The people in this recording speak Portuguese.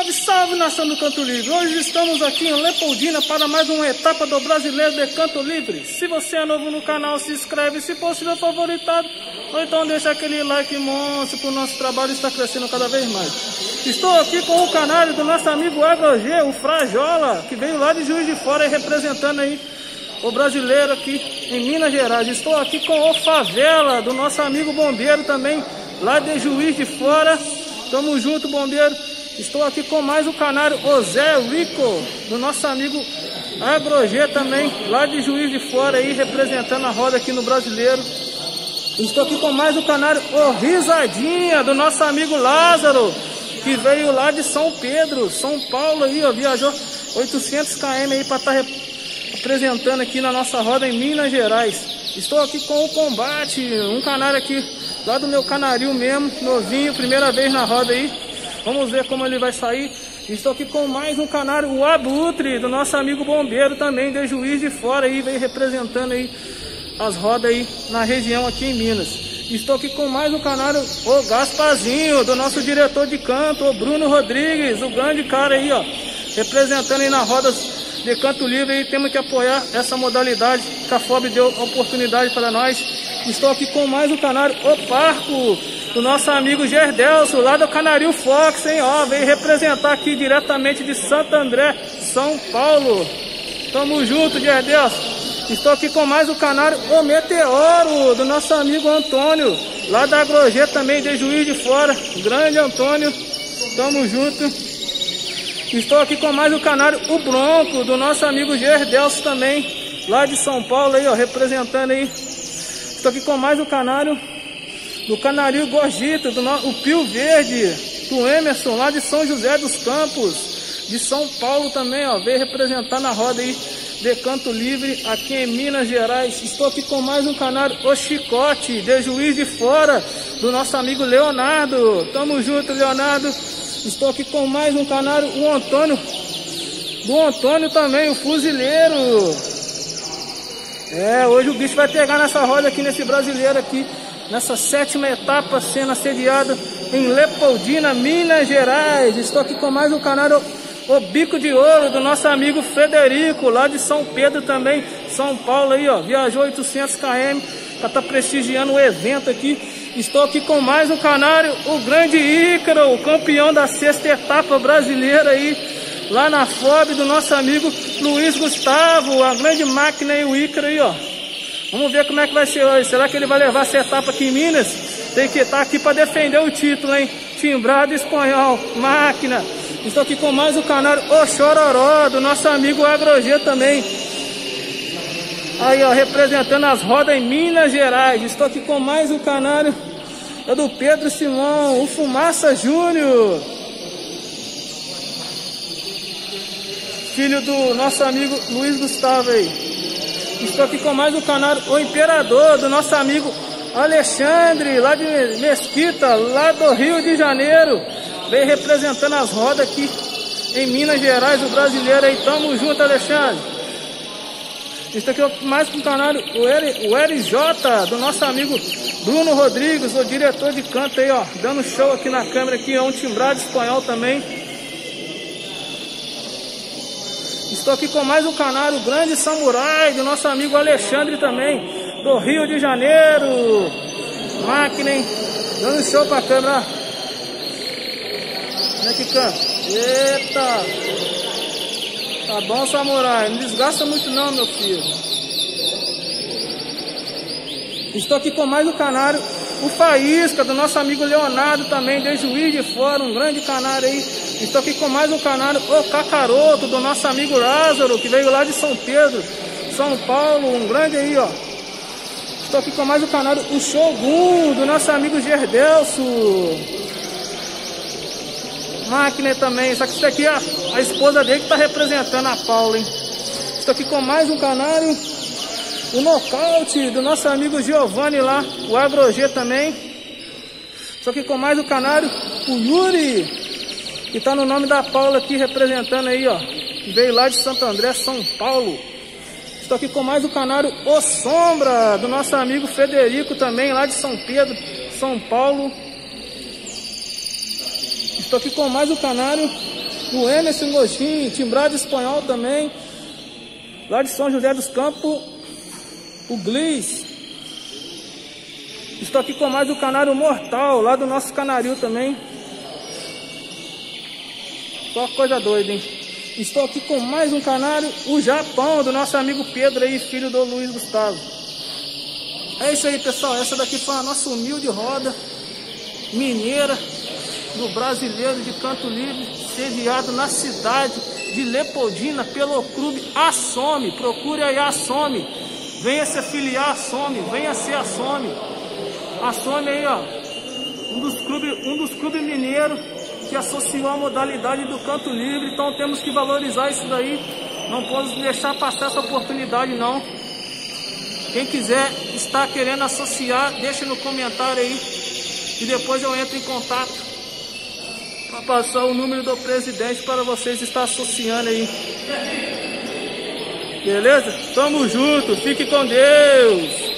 Salve, salve, nação do Canto Livre! Hoje estamos aqui em Leopoldina para mais uma etapa do Brasileiro de Canto Livre. Se você é novo no canal, se inscreve, se possível favoritado, ou então deixa aquele like monstro para o nosso trabalho estar crescendo cada vez mais. Estou aqui com o canário do nosso amigo AgroG, o Frajola, que veio lá de Juiz de Fora e representando aí o brasileiro aqui em Minas Gerais. Estou aqui com o Favela, do nosso amigo Bombeiro também, lá de Juiz de Fora. Tamo junto, Bombeiro. Estou aqui com mais o canário Zé Rico, do nosso amigo AgroG também, lá de Juiz de Fora aí, representando a roda aqui no Brasileiro. Estou aqui com mais o canário Risadinha, do nosso amigo Lázaro, que veio lá de São Pedro, São Paulo aí, ó, viajou 800 km aí para estar apresentando aqui na nossa roda em Minas Gerais. Estou aqui com o Combate, um canário aqui lá do meu canaril mesmo, novinho, primeira vez na roda aí. Vamos ver como ele vai sair. Estou aqui com mais um canário, o Abutre, do nosso amigo Bombeiro também, de Juiz de Fora aí, veio representando aí as rodas aí na região aqui em Minas. Estou aqui com mais um canário, o Gasparzinho, do nosso diretor de canto, o Bruno Rodrigues, o grande cara aí, ó, representando aí nas rodas de Canto Livre. E temos que apoiar essa modalidade que a FOB deu oportunidade para nós. Estou aqui com mais um canário, o Parco, do nosso amigo Gerdelso, lá do Canaril Fox, hein, ó, veio representar aqui diretamente de Santo André, São Paulo. Tamo junto, Gerdelso. Estou aqui com mais o canário, o Meteoro, do nosso amigo Antônio, lá da AgroG também, de Juiz de Fora. Grande Antônio, tamo junto. Estou aqui com mais o canário, o Bronco, do nosso amigo Gerdelso também, lá de São Paulo aí, ó, representando aí. Estou aqui com mais o canário do Canaril Gorgito, o Pio Verde, do Emerson, lá de São José dos Campos, de São Paulo também, ó, veio representar na roda aí de Canto Livre aqui em Minas Gerais. Estou aqui com mais um canário, o Chicote, de Juiz de Fora, do nosso amigo Leonardo. Tamo junto, Leonardo. Estou aqui com mais um canário, o Antônio, do Antônio também, o Fuzileiro. Hoje o bicho vai pegar nessa roda aqui, nesse Brasileiro aqui, nessa 7ª etapa, sendo assediada em Leopoldina, Minas Gerais. Estou aqui com mais um canário, o Bico de Ouro, do nosso amigo Frederico, lá de São Pedro também, São Paulo aí, ó, viajou 800 km para estar prestigiando o evento aqui. Estou aqui com mais um canário, o Grande Ícaro, o campeão da 6ª etapa brasileira aí, lá na FOB, do nosso amigo Luiz Gustavo, a grande máquina aí, o Ícaro aí, ó. Vamos ver como é que vai ser hoje. Será que ele vai levar essa etapa aqui em Minas? Tem que estar aqui para defender o título, hein? Timbrado espanhol, máquina. Estou aqui com mais o canário, o Chororó, do nosso amigo AgroG também. Aí, ó, representando as rodas em Minas Gerais. Estou aqui com mais um canário, é do Pedro Simão, o Fumaça Júnior, filho do nosso amigo Luiz Gustavo aí. Estou aqui com mais um canário, o Imperador, do nosso amigo Alexandre, lá de Mesquita, lá do Rio de Janeiro. Veio representando as rodas aqui em Minas Gerais, o Brasileiro aí. Tamo junto, Alexandre. Estou aqui mais com o canário, o RJ, do nosso amigo Bruno Rodrigues, o diretor de canto aí, ó, dando show aqui na câmera aqui, é um timbrado espanhol também. Estou aqui com mais um canário, o Grande Samurai, do nosso amigo Alexandre também, do Rio de Janeiro. Máquina, hein? Dando show pra câmera. Vem aqui, canto. Eita! Tá bom, Samurai? Não desgasta muito não, meu filho. Estou aqui com mais um canário, o Faísca, do nosso amigo Leonardo também, de Juiz de Fora, um grande canário aí. Estou aqui com mais um canário, o Cacaroto, do nosso amigo Lázaro, que veio lá de São Pedro, São Paulo, um grande aí, ó. Estou aqui com mais um canário, o Shogun, do nosso amigo Gerdelso. Máquina também, só que isso aqui é a esposa dele que está representando, a Paula, hein. Estou aqui com mais um canário, o Nocaute, do nosso amigo Giovanni lá, o AgroG também. Estou aqui com mais um canário, o Yuri, que tá no nome da Paula aqui, representando aí, ó. Veio lá de Santo André, São Paulo. Estou aqui com mais o canário, o Sombra, do nosso amigo Frederico também, lá de São Pedro, São Paulo. Estou aqui com mais o canário, o Emerson Gostinho, timbrado espanhol também, lá de São José dos Campos, o Glis. Estou aqui com mais o Canário Mortal, lá do nosso Canaril também. Só coisa doida, hein? Estou aqui com mais um canário, o Japão, do nosso amigo Pedro aí, filho do Luiz Gustavo. É isso aí, pessoal, essa daqui foi a nossa humilde roda mineira do Brasileiro de Canto Livre, sediado na cidade de Leopoldina pelo clube Assome. Procure aí a Assome, venha se afiliar a Assome, venha ser Assome. Assome aí, ó, um dos clubes mineiros que associou a modalidade do canto livre. Então temos que valorizar isso daí, não podemos deixar passar essa oportunidade não. Quem quiser estar querendo associar, deixa no comentário aí e depois eu entro em contato para passar o número do presidente para vocês estar associando aí. Beleza? Tamo junto, fique com Deus!